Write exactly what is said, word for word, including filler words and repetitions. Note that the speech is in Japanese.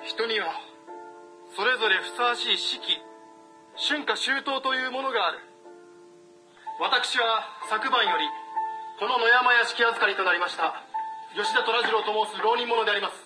人にはそれぞれふさわしい四季、春夏秋冬というものがある。私は昨晩よりこの野山屋敷預かりとなりました吉田虎次郎と申す浪人者であります。